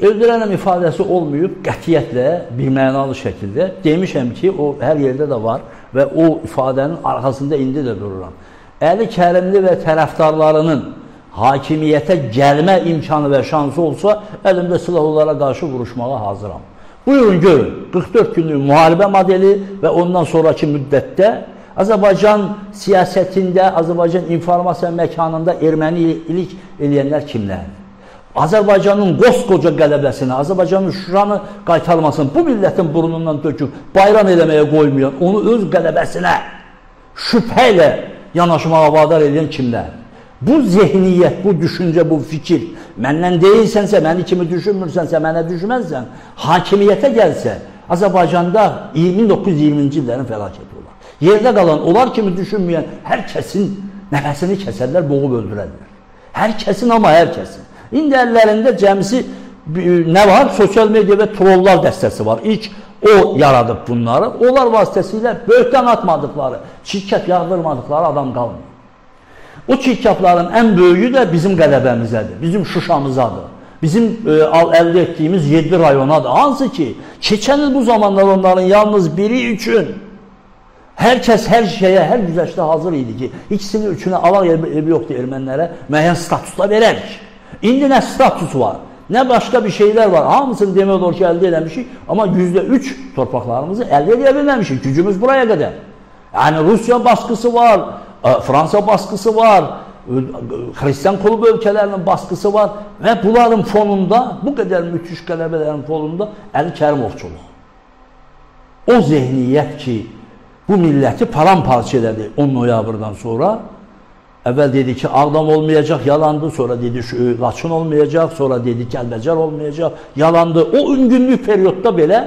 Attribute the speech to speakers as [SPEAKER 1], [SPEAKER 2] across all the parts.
[SPEAKER 1] öldürənəm ifadəsi olmayıb, qətiyyətlə, birmənalı şəkildə. Demişəm ki, o hər yerdə də var və o ifadənin arxasında indi də dururam. Əli Kərimli və tərəfdarlarının hakimiyyətə gəlmə imkanı və şansı olsa, əlimdə silah onlara qarşı vuruşmağa hazıram. Buyurun, görün, 44 günlük müharibə modeli və ondan sonraki müddətdə Azərbaycan siyasətində, Azərbaycan informasiya məkanında ermənilik eləyənlər kimlərdir? Azərbaycanın qoskoca qələbəsinə, Azərbaycanın Şuşanı qaytarmasını, bu millətin burnundan döküb, bayram eləməyə qoymayan, onu öz qələbəsinə şübhə ilə yanaşmağa vadar edən kimlərdir? Bu zehniyyət, bu düşüncə, bu fikir məndən deyilsənsə, məni kimi düşünmürsənsə, mənə düşmənsən, hakimiyyətə gəlsə, Azərbaycanda 1920-ci illərin fəlakəti olar. Yerdə qalan, onlar kimi düşünməyən hər kəsin nəfəsini kəsərlər, boğub öldürərlər. Hər kəsin, amma hər kəsin. İndi əllərində cəmisi nə var? Sosial media və trollar dəstəsi var. İlk o yaradıb bunları. Onlar vasitəsilə böhtan atmadıqları, çirkəf yağdırmadıqları adam qalmıyor. O çirkəflərin ən böyüyü də bizim qələbəmizədir, bizim Şuşamızadır, bizim əldə etdiyimiz 7 rayonadır. Hansı ki, keçən il bu zamanlar onların yalnız biri üçün hər kəs hər şeyə, hər güzəşdə hazır idi ki, ikisinin üçünə alaq evi yoxdur ermənilərə, müəyyən statusla verərik. İndi nə status var, nə başqa bir şeylər var. Hamısını demək olur ki, əldə eləmişik, amma %3 torpaqlarımızı əldə edə bilməmişik. Gücümüz buraya qədər. Yəni, Rusiya baskısı var, Fransa baskısı var, Hristiyan klub ölkələrinin baskısı var və bunların fonunda, bu qədər müthiş qələbələrin fonunda Əli Kərimovçuluq. O zehniyyət ki, bu milləti paramparça elədi 10 noyabrdan sonra. Əvvəl dedi ki, Ağdam olmayacaq, yalandı. Sonra dedi Laçın olmayacaq, sonra dedi Kəlbəcər olmayacaq, yalandı. O günlük periyodda belə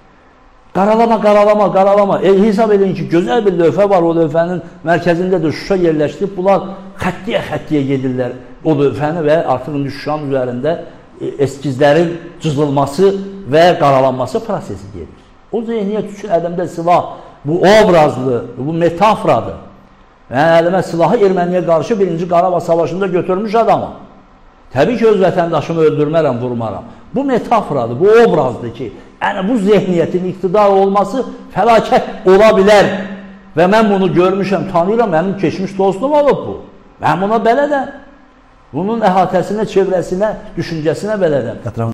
[SPEAKER 1] qaralama. Hesab edin ki, gözəl bir lövhə var, o lövhənin mərkəzində də Şuşa yerləşdirib, bunlar xəttiyə gedirlər o lövhəni və artıq Şuşanın üzərində eskizlərin cızılması və qaralanması prosesi gedir. O zehniyyət üçün ədəmdə silah, bu obrazlı, bu metafradır. Mən əlimə silahı erməniyə qarşı 1-ci Qarabağ Savaşında götürmüş adamam. Təbii ki, öz vətəndaşımı öldürmərəm, vurmaram. Bu metafradır, bu obrazdır ki, yəni bu zehniyyətin iqtidar olması fəlakət ola bilər. Və mən bunu görmüşəm, tanıyıram, mənim keçmiş dostum olub bu. Mən buna bələdəm. Bunun əhatəsinə, çevrəsinə, düşüncəsinə bələdəm.